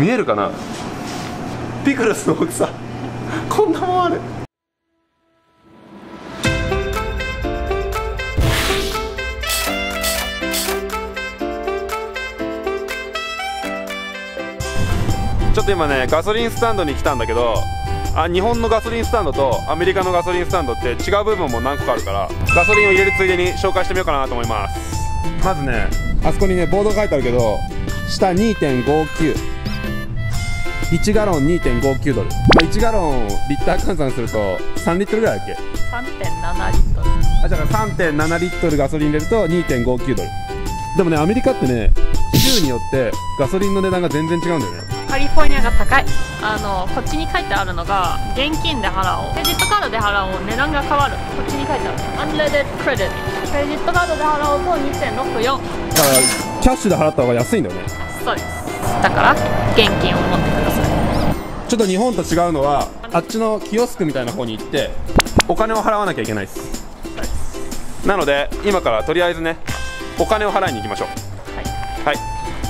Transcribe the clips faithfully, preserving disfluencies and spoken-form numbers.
見えるかな、ピクルスの大きさこんなもんある。ちょっと今ねガソリンスタンドに来たんだけど、あ日本のガソリンスタンドとアメリカのガソリンスタンドって違う部分も何個かあるから、ガソリンを入れるついでに紹介してみようかなと思います。まずねあそこにねボード書いてあるけど、下 にてんごきゅう、いちガロン にてんごきゅうドル、まあ、いちガロンリッター換算するとさんリットルぐらいだっけ。 さんてんななリットル。 あだから さんてんななリットルガソリン入れると にてんごきゅうドル。でもねアメリカってね州によってガソリンの値段が全然違うんだよね。 カリフォルニアが高い。あのこっちに書いてあるのが現金で払おう、クレジットカードで払おう、値段が変わる。こっちに書いてあるアンレデッドクレディット、クレジットカードで払おうと にてんろくよん。 だからキャッシュで払った方が安いんだよね。 そうです。だから現金を持ってください。 ちょっと日本と違うのはあっちのキオスクみたいな方に行ってお金を払わなきゃいけないです。なので今からとりあえずねお金を払いに行きましょう。はい、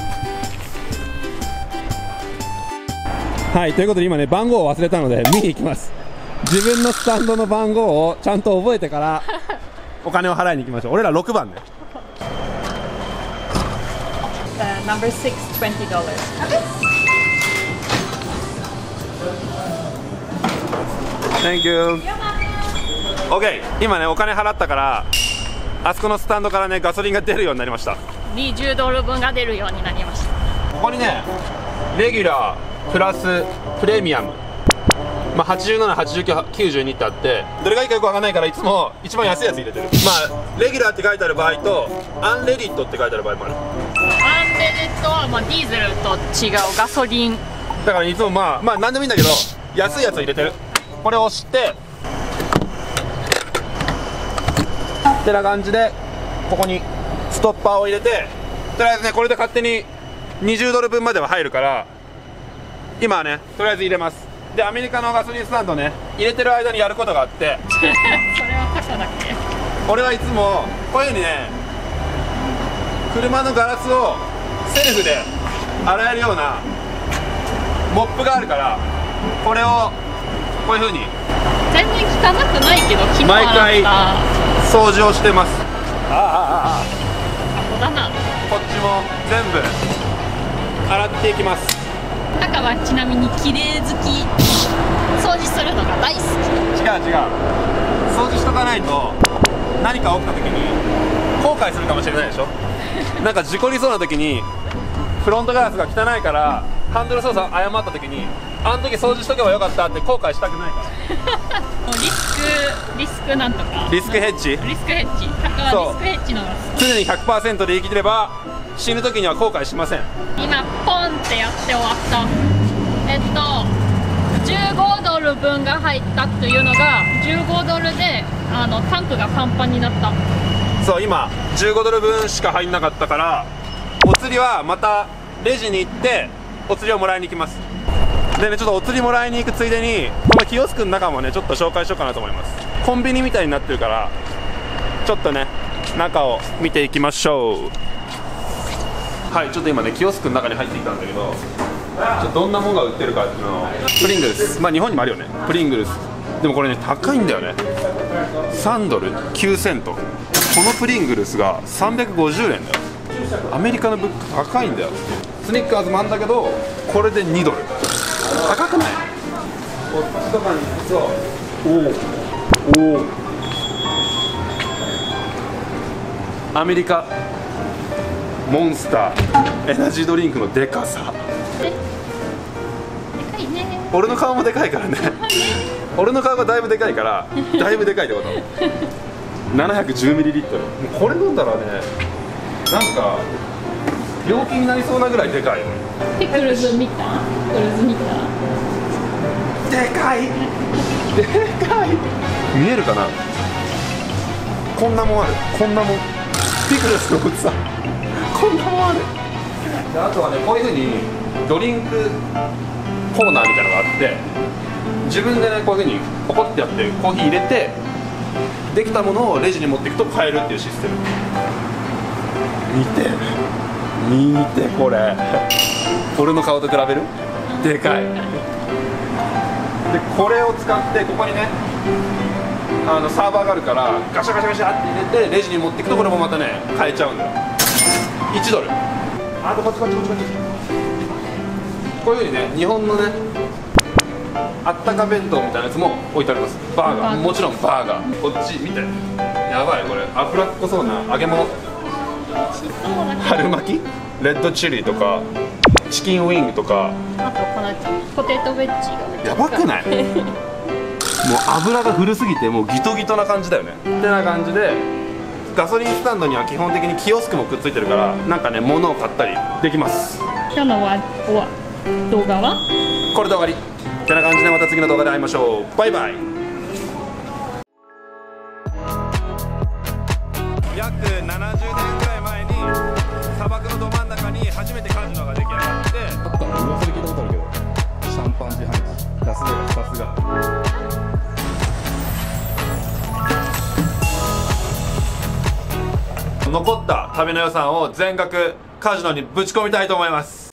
はいはい、ということで今ね番号を忘れたので見に行きます。自分のスタンドの番号をちゃんと覚えてからお金を払いに行きましょう。俺らろくばんね。 uh, number six twenty dollars。 Thank you。 OK、 今ねお金払ったからあそこのスタンドからねガソリンが出るようになりました。 にじゅうドルぶんが出るようになりました。 ここにねレギュラープラスプレミアム、まあ、はちじゅうなな、はちじゅうきゅう、きゅうじゅうにってあって、どれがいいかよくわかんないからいつも一番安いやつ入れてる。まあレギュラーって書いてある場合とアンレディットって書いてある場合もある。 アンレディットはまあディーゼルと違うガソリンだからいつもまあまあ何でもいいんだけど安いやつを入れてる。これを押してってな感じでここにストッパーを入れて、とりあえずねこれで勝手ににじゅうドルぶんまでは入るから今はねとりあえず入れます。でアメリカのガソリンスタンドね入れてる間にやることがあってそれはタコだっけ。 俺はいつもこういうふうにね車のガラスをセルフで洗えるようなモップがあるから、これをこういうふうに全然汚くないけど昨日毎回洗った掃除をしてます。ああああああタコだな。 こっちも全部洗っていきます。 タカはちなみに綺麗好き、掃除するのが大好き。 違う違う、掃除しとかないと何か起きた時に後悔するかもしれないでしょなんか事故りそうな時にフロントガラスが汚いからハンドル操作誤った時にあの時掃除しとけばよかったって後悔したくないからもうリスクリスクなんとかリスクヘッジ、 リスクヘッジ、タカはリスクヘッジのが好き。 常に ひゃくパーセント で生きてれば死ぬ時には後悔しません。 今ポンってやって終わった。えっとじゅうごドルぶんが入ったというのがじゅうごドルであのタンクがパンパンになった。 そう今じゅうごドルぶんしか入んなかったからお釣りはまたレジに行ってお釣りをもらいに行きます。でねちょっとお釣りもらいに行くついでにこのキオスクの中もねちょっと紹介しようかなと思います。コンビニみたいになってるからちょっとね中を見ていきましょう。はい、ちょっと今ねキオスクの中に入ってきたんだけど、ちょっとどんなものが売ってるかっていうのをプリングルス、まあ日本にもあるよねプリングルス。でもこれね高いんだよね、さんドルきゅうセント。このプリングルスがさんびゃくごじゅうえんだよ。アメリカの物価高いんだよ。スニッカーズもあんだけどこれでにドル高くない？こっちとかに行くとおおおアメリカモンスターエナジードリンクのでかさ、 でかいね。 俺の顔もでかいからね俺の顔がだいぶでかいからだいぶでかいってことななひゃくじゅうミリリットル。もうこれ飲んだらねなんか病気になりそうなぐらいでかいよね。 ピクルズ見た？ピクルズ見た？ でかいでかい見えるかな。こんなもんある、こんなもんピクルスの大きさこんなもんある。であとはねこういうふうにドリンクコーナーみたいなのがあって自分でねこういうふうにポコってやってコーヒー入れてできたものをレジに持っていくと買えるっていうシステム。見て見てこれ俺の顔と比べる？でかい。でこれを使ってここにねあのサーバーがあるからガシャガシャガシャって入れてレジに持っていくところもまたね買えちゃうんだよ。いちドル。あとこっちこっちこっちこっち。こういうふうにね日本のねあったか弁当みたいなやつも置いてあります。バーガー、もちろんバーガー。こっち見て、やばいこれ脂っこそうな揚げ物。春巻き、レッドチリとかチキンウィングとか、 あとこのポテトウェッジがめっちゃやばくない？もう油が古すぎてもうギトギトな感じだよね。ってな感じでガソリンスタンドには基本的にキオスクもくっついてるからなんかね物を買ったりできます。 今日のは動画はこれで終わりってな感じでまた次の動画で会いましょう。バイバイ。約ななじゅうねんくらい前に砂漠のど真ん中に初めてカジノが出来上がってあったの噂で聞いたことあるけどシャンパン自販機ラスベガスさすが残った旅の予算を全額カジノにぶち込みたいと思います。